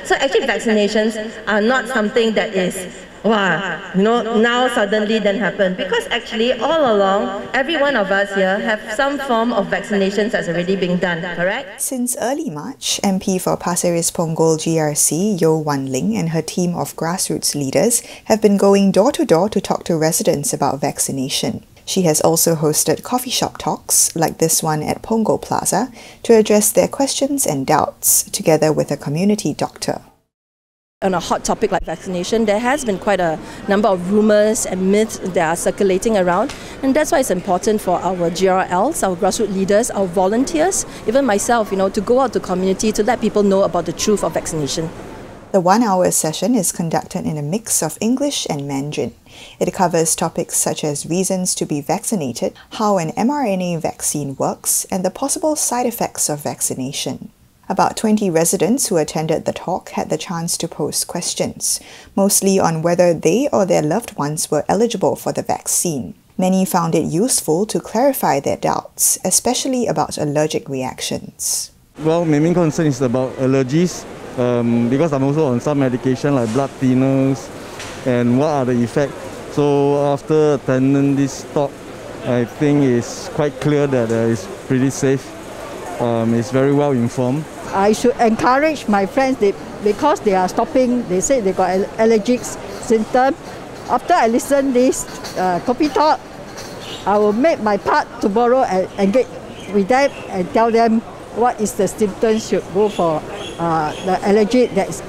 So actually vaccinations are not something that is, wow, now suddenly then happen. Because actually all along, every one of us here have some form of vaccinations that's already being done, correct? Since early March, MP for Pasir-ris Punggol GRC Yo Wan Ling and her team of grassroots leaders have been going door to door to talk to residents about vaccination. She has also hosted coffee shop talks, like this one at Punggol Plaza, to address their questions and doubts, together with a community doctor. On a hot topic like vaccination, there has been quite a number of rumours and myths that are circulating around, and that's why it's important for our GRLs, our grassroots leaders, our volunteers, even myself, to go out to community to let people know about the truth of vaccination. The 1-hour session is conducted in a mix of English and Mandarin. It covers topics such as reasons to be vaccinated, how an mRNA vaccine works, and the possible side effects of vaccination. About 20 residents who attended the talk had the chance to pose questions, mostly on whether they or their loved ones were eligible for the vaccine. Many found it useful to clarify their doubts, especially about allergic reactions. Well, my main concern is about allergies, because I'm also on some medication like blood thinners, and what are the effects. So after attending this talk, I think it's quite clear that it's pretty safe. It's very well informed. I should encourage my friends because they are stopping, they say they got allergic symptoms. After I listen this coffee talk, I will make my part tomorrow and get with them and tell them what is the symptoms should go for the allergy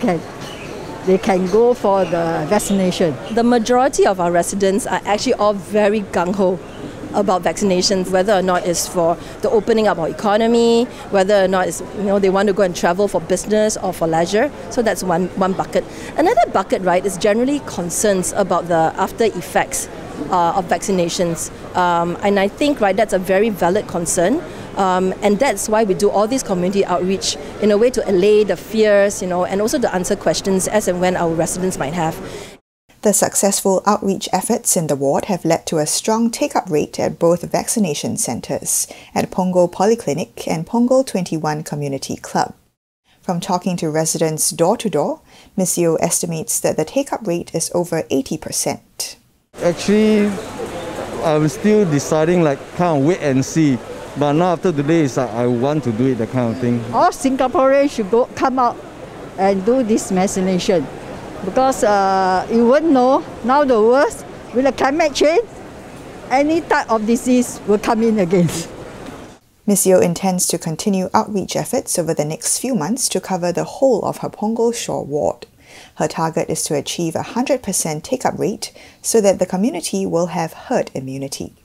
they can go for the vaccination. The majority of our residents are actually all very gung-ho about vaccinations, whether or not it's for the opening up of our economy, whether or not it's, they want to go and travel for business or for leisure. So that's one bucket. Another bucket, right, is generally concerns about the after effects of vaccinations. And I think, right, that's a very valid concern. And that's why we do all these community outreach in a way to allay the fears, and also to answer questions as and when our residents might have. The successful outreach efforts in the ward have led to a strong take-up rate at both vaccination centres, at Punggol Polyclinic and Punggol 21 Community Club. From talking to residents door to door, Ms. Yeo estimates that the take-up rate is over 80%. Actually, I'm still deciding, kind of wait and see. But now after today, it's like I want to do it, that kind of thing. All Singaporeans should come out and do this vaccination. Because you won't know, now the worst, with the climate change, any type of disease will come in again. Ms. Yeo intends to continue outreach efforts over the next few months to cover the whole of her Punggol Shore ward. Her target is to achieve a 100% take-up rate so that the community will have herd immunity.